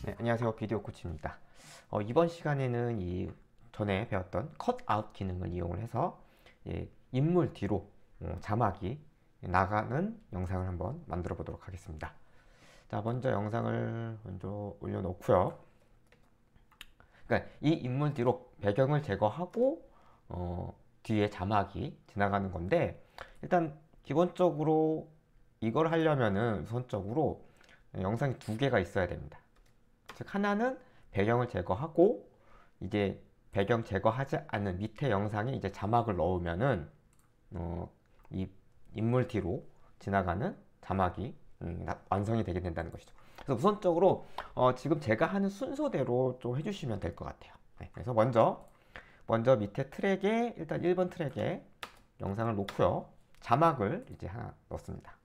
네, 안녕하세요. 비디오 코치입니다. 이번 시간에는 이 전에 배웠던 컷아웃 기능을 이용을 해서 인물 뒤로 자막이 나가는 영상을 한번 만들어 보도록 하겠습니다. 자, 먼저 영상을 먼저 올려놓고요. 그러니까 이 인물 뒤로 배경을 제거하고 뒤에 자막이 지나가는 건데, 일단 기본적으로 이걸 하려면은 우선적으로 영상이 두 개가 있어야 됩니다. 즉, 하나는 배경을 제거하고 이제 배경 제거하지 않은 밑에 영상에 이제 자막을 넣으면은 이 인물 뒤로 지나가는 자막이 완성이 되게 된다는 것이죠. 그래서 우선적으로 지금 제가 하는 순서대로 좀 해주시면 될 것 같아요. 네, 그래서 먼저 밑에 트랙에 일단 1번 트랙에 영상을 놓고요. 자막을 이제 하나 넣습니다.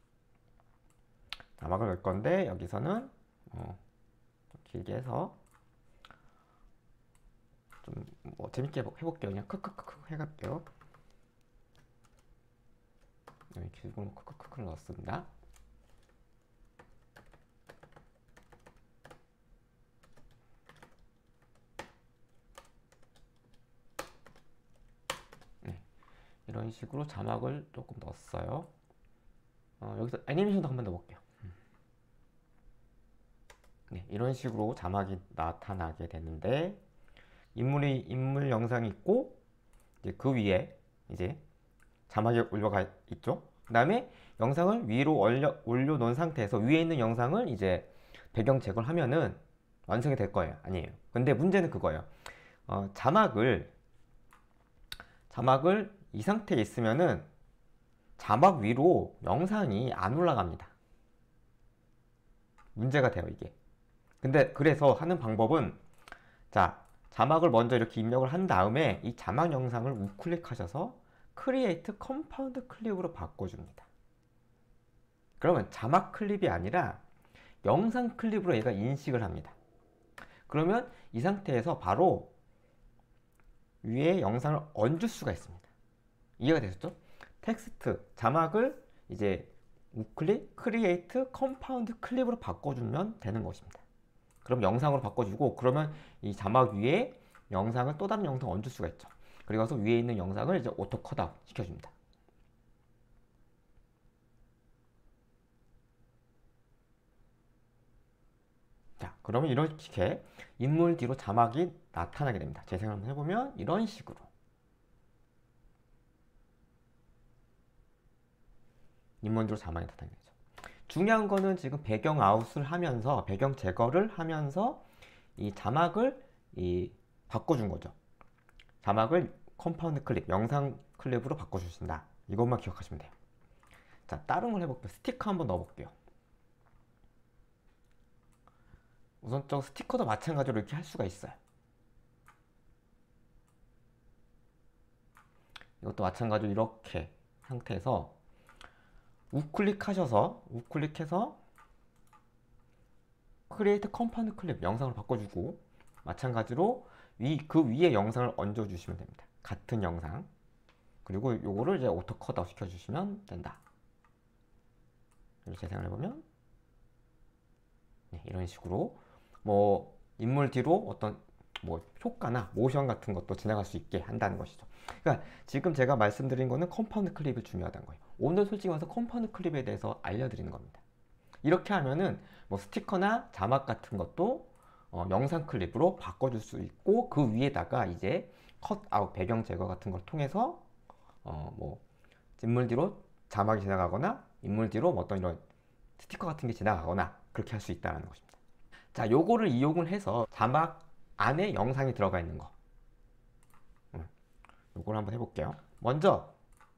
자막을 넣을 건데 여기서는 길게 해서 좀 뭐 재밌게 해볼게요. 그냥 크크크크 해갈게요. 여기 길고 크크크크를 넣었습니다. 네, 이런 식으로 자막을 조금 넣었어요. 여기서 애니메이션도 한번 넣어볼게요. 네, 이런 식으로 자막이 나타나게 되는데 인물 영상이 있고 이제 그 위에 이제 자막이 올려가 있죠. 그 다음에 영상을 위로 올려놓은 상태에서 위에 있는 영상을 이제 배경 제거를 하면은 완성이 될 거예요. 아니에요. 근데 문제는 그거예요. 자막을 이 상태에 있으면은 자막 위로 영상이 안 올라갑니다. 문제가 돼요, 이게. 근데 그래서 하는 방법은, 자, 자막을 먼저 이렇게 입력을 한 다음에 이 자막 영상을 우클릭하셔서 Create Compound 클립으로 바꿔줍니다. 그러면 자막 클립이 아니라 영상 클립으로 얘가 인식을 합니다. 그러면 이 상태에서 바로 위에 영상을 얹을 수가 있습니다. 이해가 되셨죠? 텍스트, 자막을 이제 우클릭, Create Compound 클립으로 바꿔주면 되는 것입니다. 그럼 영상으로 바꿔주고, 그러면 이 자막 위에 영상을 또 다른 영상 얹을 수가 있죠. 그리고서 위에 있는 영상을 이제 오토 컷아웃 시켜줍니다. 자, 그러면 이렇게 인물 뒤로 자막이 나타나게 됩니다. 재생을 한번 해보면 이런 식으로 인물 뒤로 자막이 나타나게 되죠. 중요한 거는 지금 배경 아웃을 하면서, 배경 제거를 하면서 이 자막을 바꿔준 거죠. 자막을 컴파운드 클립, 영상 클립으로 바꿔주신다. 이것만 기억하시면 돼요. 자, 다른 걸 해볼게요. 스티커 한번 넣어볼게요. 우선적 스티커도 마찬가지로 이렇게 할 수가 있어요. 이것도 마찬가지로 이렇게 상태에서 우클릭해서 크리에이트 컴파운드 클립 영상을 바꿔주고, 마찬가지로 그 위에 영상을 얹어주시면 됩니다. 같은 영상. 그리고 요거를 이제 오토 컷아웃 시켜주시면 된다. 이렇게 재생을 해보면 네, 이런 식으로 뭐 인물 뒤로 어떤 뭐 효과나 모션 같은 것도 지나갈 수 있게 한다는 것이죠. 그러니까 지금 제가 말씀드린 거는 컴파운드 클립이 중요하다는 거예요. 오늘 솔직히 말해서 컴파운드 클립에 대해서 알려드리는 겁니다. 이렇게 하면은 뭐 스티커나 자막 같은 것도 영상 클립으로 바꿔줄 수 있고, 그 위에다가 이제 컷아웃 배경 제거 같은 걸 통해서 뭐 인물 뒤로 자막이 지나가거나 인물 뒤로 뭐 어떤 이런 스티커 같은 게 지나가거나 그렇게 할 수 있다는 것입니다. 자, 요거를 이용을 해서 자막 안에 영상이 들어가 있는 거, 요걸 한번 해볼게요. 먼저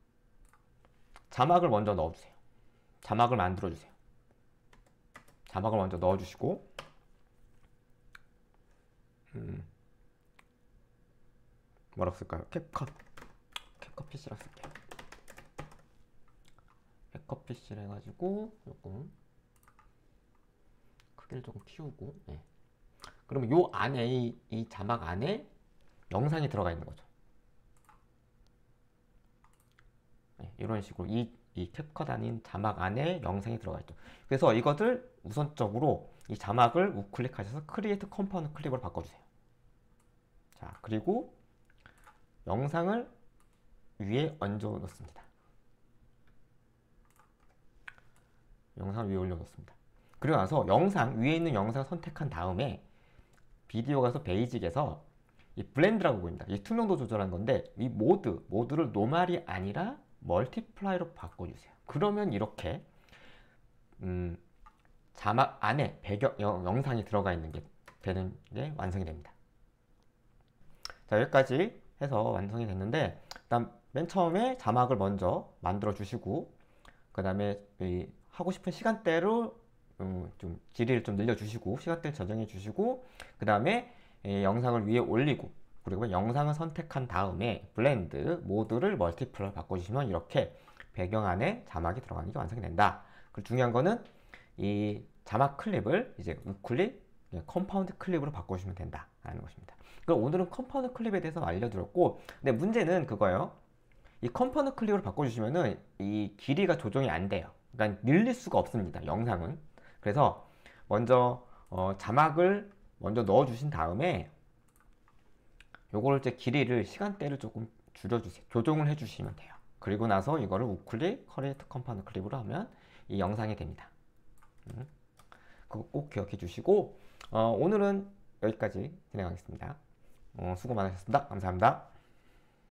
자막을 먼저 넣어주세요. 자막을 만들어주세요. 자막을 먼저 넣어주시고, 뭐라고 쓸까요? 캡컷 PC라고 쓸게요. 캡컷 PC를 해가지고 조금 크기를 조금 키우고, 네. 그러면 요 안에 이 자막 안에 영상이 들어가 있는 거죠. 네, 이런 식으로 이 캡컷 아닌 자막 안에 영상이 들어가 있죠. 그래서 이것을 우선적으로 이 자막을 우클릭하셔서 크리에이트 컴포넌트 클립으로 바꿔주세요. 자, 그리고 영상을 위에 얹어 놓습니다. 영상 위에 올려 놓습니다. 그리고 나서 영상 위에 있는 영상 선택한 다음에 비디오 가서 베이직에서 이 블렌드라고 보입니다. 이 투명도 조절한 건데 이 모드를 노멀이 아니라 멀티플라이로 바꿔주세요. 그러면 이렇게 자막 안에 영상이 들어가 있는 게 되는 게 완성이 됩니다. 자, 여기까지 해서 완성이 됐는데 일단 맨 처음에 자막을 먼저 만들어 주시고 그 다음에 하고 싶은 시간대로 좀 길이를 좀 늘려주시고 시간대를 조정해 주시고 그 다음에 영상을 위에 올리고 그리고 영상을 선택한 다음에 블렌드 모드를 멀티플로 바꿔주시면 이렇게 배경 안에 자막이 들어가는 게 완성이 된다. 그리고 중요한 거는 이 자막 클립을 이제 우클릭 컴파운드 클립으로 바꿔주시면 된다라는 것입니다. 그럼 오늘은 컴파운드 클립에 대해서 알려드렸고 근데 문제는 그거예요. 이 컴파운드 클립으로 바꿔주시면은 이 길이가 조정이 안 돼요. 그러니까 늘릴 수가 없습니다. 영상은. 그래서 먼저 자막을 먼저 넣어 주신 다음에 요거를 이제 길이를 시간대를 조금 줄여주세요. 조정을 해주시면 돼요. 그리고 나서 이거를 우클릭 커레이트 컴파운드 클립으로 하면 이 영상이 됩니다. 그거 꼭 기억해 주시고 오늘은 여기까지 진행하겠습니다. 수고 많으셨습니다. 감사합니다.